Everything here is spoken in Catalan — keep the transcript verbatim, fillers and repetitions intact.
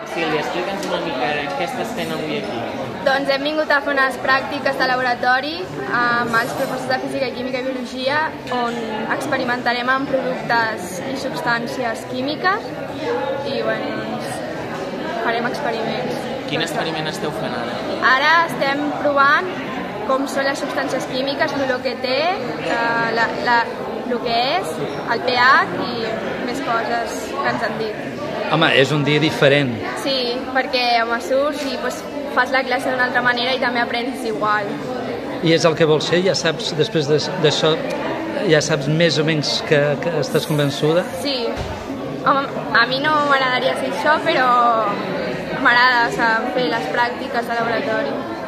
Sílvia, explica'ns una mica què estàs fent avui aquí. Doncs hem vingut a fer unes pràctiques de laboratori amb els professors de Física, Química i Biologia, on experimentarem amb productes i substàncies químiques i bueno, doncs, farem experiments. Quin experiment esteu fent ara? Ara estem provant com són les substàncies químiques, el que té, la, la, el que és, el pH i més coses que ens han dit. Home, és un dia diferent. Sí, perquè home, surts i doncs, fas la classe d'una altra manera i també aprens igual. I és el que vols ser? Ja saps, després d'això, ja saps més o menys que, que estàs convençuda? Sí. Home, a mi no m'agradaria fer això, però m'agrada, o sigui, fer les pràctiques de laboratori.